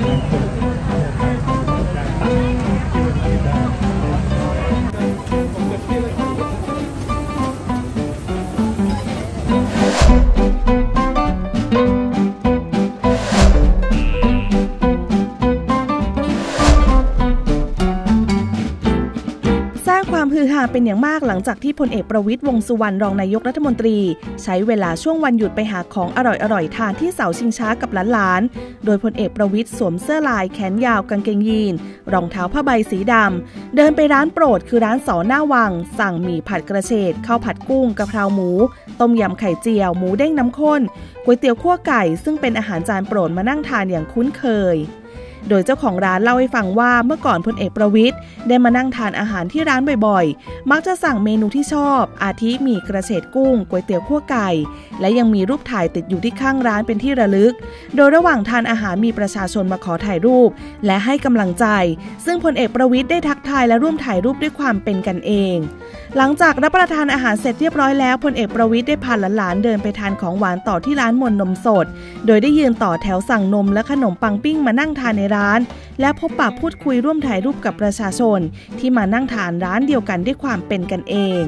ความฮือฮาเป็นอย่างมากหลังจากที่พลเอกประวิตรวงษ์สุวรรณรองนายกรัฐมนตรีใช้เวลาช่วงวันหยุดไปหาของอร่อยๆทานที่เสาชิงช้ากับหลานๆโดยพลเอกประวิตรสวมเสื้อลายแขนยาวกางเกงยีนรองเท้าผ้าใบสีดำเดินไปร้านโปรดคือร้านสอหน้าวังสั่งหมี่ผัดกระเฉดข้าวผัดกุ้งกะเพราหมูต้มยำไข่เจียวหมูเด้งน้ำข้นก๋วยเตี๋ยวคั่วไก่ซึ่งเป็นอาหารจานโปรดมานั่งทานอย่างคุ้นเคยโดยเจ้าของร้านเล่าให้ฟังว่าเมื่อก่อนพลเอกประวิตรได้มานั่งทานอาหารที่ร้านบ่อยๆมักจะสั่งเมนูที่ชอบอาทิหมี่กระเฉดกุ้งก๋วยเตี๋ยวคั่วไก่และยังมีรูปถ่ายติดอยู่ที่ข้างร้านเป็นที่ระลึกโดยระหว่างทานอาหารมีประชาชนมาขอถ่ายรูปและให้กำลังใจซึ่งพลเอกประวิตรได้ทักทายและร่วมถ่ายรูปด้วยความเป็นกันเองหลังจากรับประทานอาหารเสร็จเรียบร้อยแล้วพลเอกประวิตรได้พาหลานๆเดินไปทานของหวานต่อที่ร้านมนต์นมสดโดยได้ยืนต่อแถวสั่งนมและขนมปังปิ้งมานั่งทานในร้านและพบปะพูดคุยร่วมถ่ายรูปกับประชาชนที่มานั่งทานร้านเดียวกันด้วยความเป็นกันเอง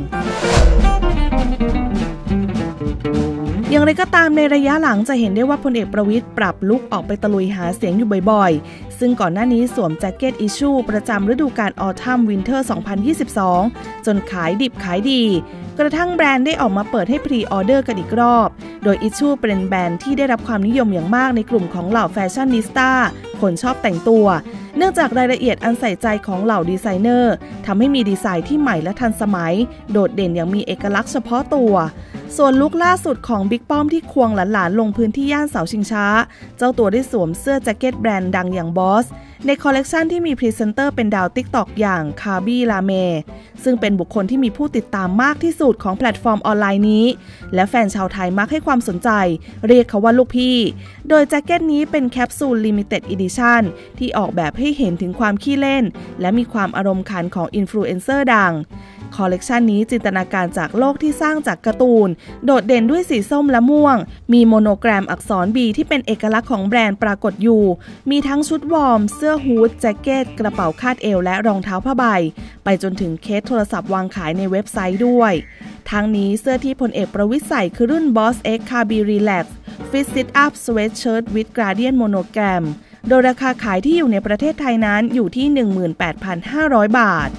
อย่างไรก็ตามในระยะหลังจะเห็นได้ว่าพลเอกประวิตรปรับลุคออกไปตะลุยหาเสียงอยู่บ่อยๆซึ่งก่อนหน้านี้สวมแจ็คเก็ตอิชชูประจำฤดูกาลออทัมวินเทอร์ 2022 จนขายดิบขายดีกระทั่งแบรนด์ได้ออกมาเปิดให้พรีออเดอร์กันอีกรอบโดยอิชชูเป็นแบรนด์ที่ได้รับความนิยมอย่างมากในกลุ่มของเหล่าแฟชั่นนิสต้าคนชอบแต่งตัวเนื่องจากรายละเอียดอันใส่ใจของเหล่าดีไซเนอร์ทำให้มีดีไซน์ที่ใหม่และทันสมัยโดดเด่นอย่างมีเอกลักษณ์เฉพาะตัวส่วนลุคล่าสุดของบิ๊กป้อมที่ควงหลานๆลงพื้นที่ย่านเสาชิงช้าเจ้าตัวได้สวมเสื้อแจ็คเก็ตแบรนด์ดังอย่างบอสในคอลเลกชันที่มีพรีเซนเตอร์เป็นดาว TikTok อย่างคาบี้ลาเมซึ่งเป็นบุคคลที่มีผู้ติดตามมากที่สุดของแพลตฟอร์มออนไลน์นี้และแฟนชาวไทยมักให้ความสนใจเรียกเขาว่าลูกพี่โดยแจ็คเก็ตนี้เป็นแคปซูลลิมิเต็ดอีดิชั่นที่ออกแบบให้เห็นถึงความขี้เล่นและมีความอารมณ์ขันของอินฟลูเอนเซอร์ดังคอลเลกชันนี้จินตนาการจากโลกที่สร้างจากการ์ตูนโดดเด่นด้วยสีส้มและม่วงมีโมโนแกรมอักษร B ที่เป็นเอกลักษณ์ของแบรนด์ปรากฏอยู่มีทั้งชุดวอร์มเสื้อฮู้ดแจ็คเก็ตกระเป๋าคาดเอวและรองเท้าผ้าใบไปจนถึงเคสโทรศัพท์วางขายในเว็บไซต์ด้วยทั้งนี้เสื้อที่พลเอกประวิตรใส่คือรุ่น Boss X Carby Relax Fit Sit Up Sweatshirt with Gradient Monogram โดยราคาขายที่อยู่ในประเทศไทยนั้นอยู่ที่ 18,500 บาท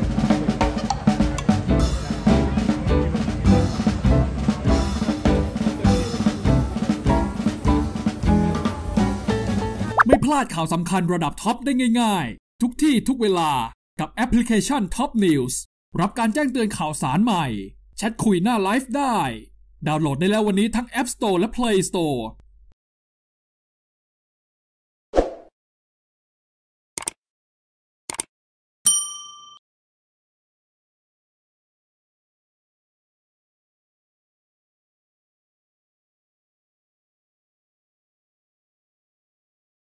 ไม่พลาดข่าวสำคัญระดับท็อปได้ง่ายๆทุกที่ทุกเวลากับแอปพลิเคชัน Top News รับการแจ้งเตือนข่าวสารใหม่แชทคุยหน้าไลฟ์ได้ดาวน์โหลดได้แล้ววันนี้ทั้ง App Store และ Play Store